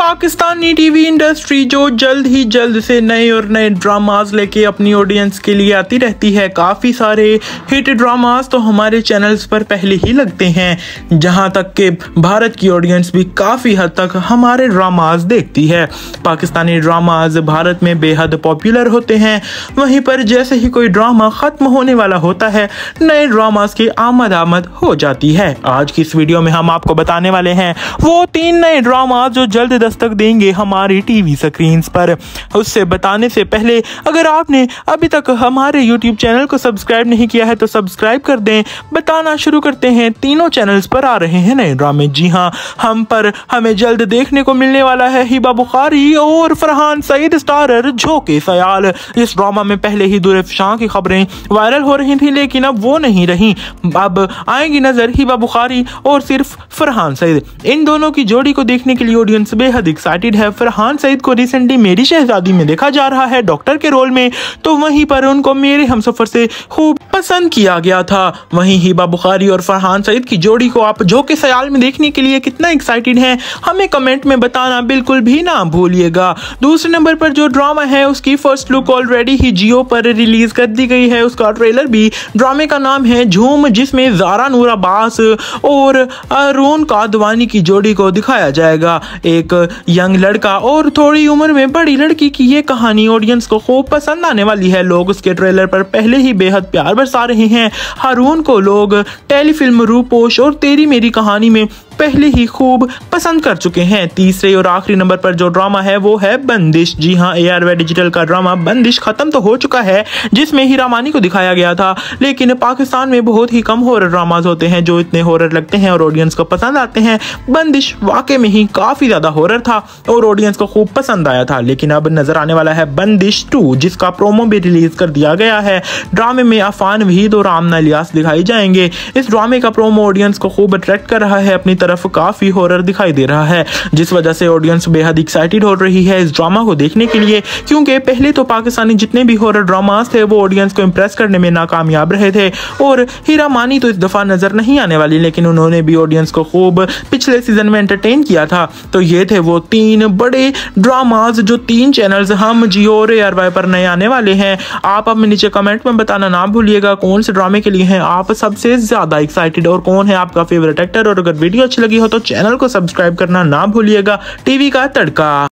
Pakistani TV industry जो जल्द से नए और नए ड्रामाज लेके अपनी ऑडियंस के लिए आती रहती है। काफ़ी सारे हिट ड्रामाज तो हमारे चैनल्स पर पहले ही लगते हैं, जहां तक कि भारत की ऑडियंस भी काफ़ी हद तक हमारे ड्रामाज देखती है। पाकिस्तानी ड्रामाज भारत में बेहद पॉपुलर होते हैं। वहीं पर जैसे ही कोई ड्रामा ख़त्म होने वाला होता है, नए ड्रामाज की आमद हो जाती है। आज की इस वीडियो में हम आपको बताने वाले हैं वो 3 नए ड्रामाज जो जल्द दस्तक देंगे हमारी टीवी स्क्रीन्स पर। उससे बताने से पहले अगर आपने अभी तक हमारे YouTube चैनल को सब्सक्राइब नहीं किया है तो सब्सक्राइब कर दें। बताना शुरू करते हैं, तीनों चैनल्स पर आ रहे हैं नए ड्रामे। जी हाँ, हमें जल्द देखने को मिलने वाला है हिबा बुखारी और फरहान सईद स्टारर झोंके सयाल। इस ड्रामा में पहले ही दूर अफशां की खबरें वायरल हो रही थी, लेकिन अब वो नहीं रही। अब आएंगी नजर हिबा बुखारी और सिर्फ फरहान सईद। इन दोनों की जोड़ी को देखने के लिए ऑडियंस बेहद एक्साइटेड है। फरहान सईद को रिसेंटली मेरी शहजादी में देखा जा रहा है डॉक्टर के रोल में, तो वहीं पर उनको मेरे हमसफर से खूब पसंद किया गया था। वहीं हिबा बुखारी और फरहान सईद की जोड़ी को आप झोंके सयाल में देखने के लिए कितना एक्साइटेड हैं, हमें कमेंट में बताना बिल्कुल भी ना भूलिएगा। दूसरे नंबर पर जो ड्रामा है उसकी फर्स्ट लुक ऑलरेडी ही जियो पर रिलीज कर दी गई है। उसका ट्रेलर भी, ड्रामे का नाम है झूम, जिसमें ज़ारा नूर अब्बास और अरुण कादवानी की जोड़ी को दिखाया जाएगा। एक यंग लड़का और थोड़ी उम्र में बड़ी लड़की की ये कहानी ऑडियंस को खूब पसंद आने वाली है। लोग उसके ट्रेलर पर पहले ही बेहद प्यार बरसा रहे हैं। हारून को लोग टेलीफिल्म रूपोश और तेरी मेरी कहानी में पहले ही खूब पसंद कर चुके हैं। तीसरे और आखिरी नंबर पर जो ड्रामा है वो है बंदिश। जी हाँ, ARY डिजिटल का ड्रामा बंदिश खत्म तो हो चुका है, जिसमें हीरा मानी को दिखाया गया था। लेकिन पाकिस्तान में बहुत ही कम हॉरर ड्रामाज होते हैं जो इतने हॉरर लगते हैं और ऑडियंस को पसंद आते हैं। बंदिश वाकई में ही काफी ज्यादा हॉरर था और ऑडियंस को खूब पसंद आया था। लेकिन अब नजर आने वाला है बंदिश 2, जिसका प्रोमो भी रिलीज कर दिया गया है। ड्रामे में अफान वहीद और आमना इलियास दिखाई जाएंगे। इस ड्रामे का प्रोमो ऑडियंस को खूब अट्रैक्ट कर रहा है अपनी तरफ, काफी हॉरर दिखाई दे रहा है, जिस वजह से ऑडियंस बेहद एक्साइटेड हो रही है इस ड्रामा को देखने के लिए। क्योंकि पहले तो पाकिस्तानी जितने भी हॉरर ड्रामास थे वो ऑडियंस को इंप्रेस करने में नाकामयाब रहे थे और हीरा मानी तो इस दफा नजर नहीं आने वाली, लेकिन उन्होंने भी ऑडियंस को खूब पिछले सीजन में एंटरटेन किया था। तो ये थे वो 3 बड़े ड्रामास जो 3 चैनल्स हम जियो और ARY पर नए आने वाले हैं। आप अब नीचे कमेंट में बताना ना भूलिएगा कौन से ड्रामे के लिए हैं आप सबसे ज्यादा एक्साइटेड और कौन है आपका फेवरेट एक्टर। और अगर वीडियो अच्छी लगी हो तो चैनल को सब्सक्राइब करना ना भूलिएगा। टीवी का तड़का।